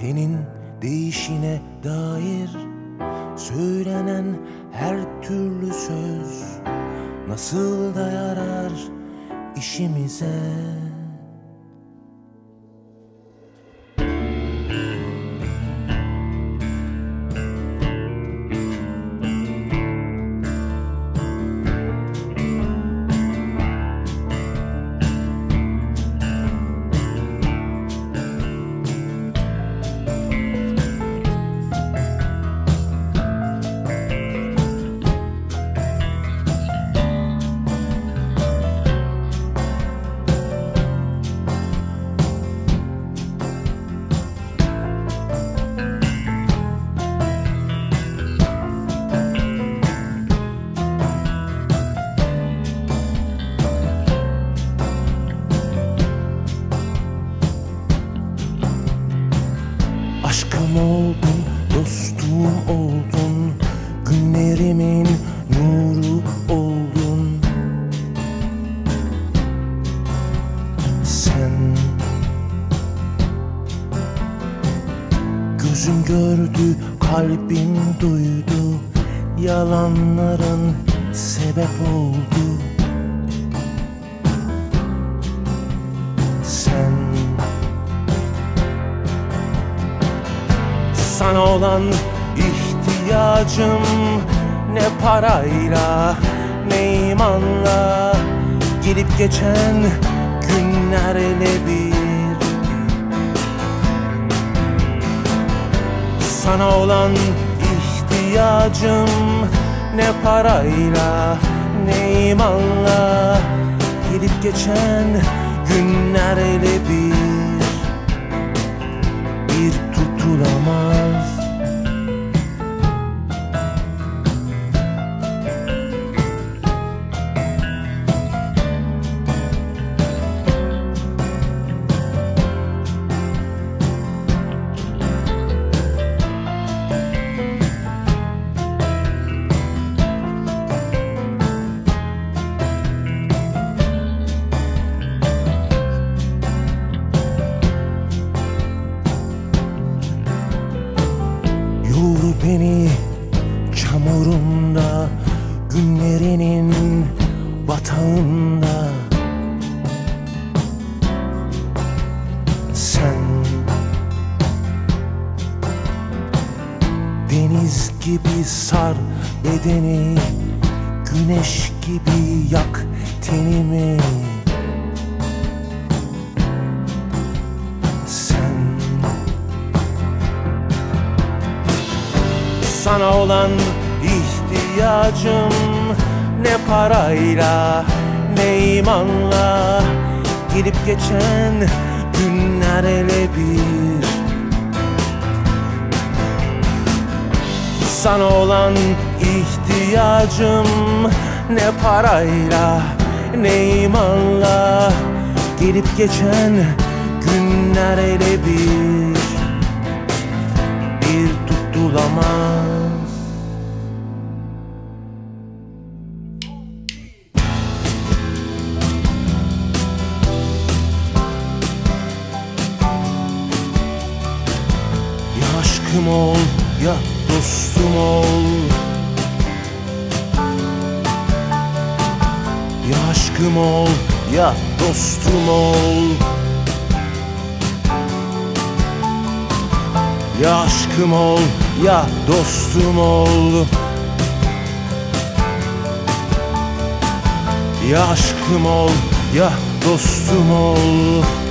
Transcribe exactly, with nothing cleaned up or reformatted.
Senin değişine dair söylenen her türlü söz nasıl da yarar işimize. Aşkım oldun, dostum oldun, günlerimin nuru oldun. Sen gözüm gördü, kalbim duydu, yalanların sebep oldu. Sen sana olan ihtiyacım ne parayla ne imanla, gelip geçen günler ele bir. Sana olan ihtiyacım ne parayla ne imanla, gelip geçen günler ele bir. Bir tutulamaz. Yoğur beni çamurunda, günlerinin batağında. Sen deniz gibi sar bedeni, güneş gibi yak tenimi. Sana olan ihtiyacım ne parayla ne imanla, gelip geçen günler ele bir. Sana olan ihtiyacım ne parayla ne imanla, gelip geçen günler ele bir. Bir tutulamaz. Ya aşkım ol, ya dostum ol. Ya aşkım ol, ya dostum ol. Ya aşkım ol, ya dostum ol. Ya aşkım ol, ya dostum ol.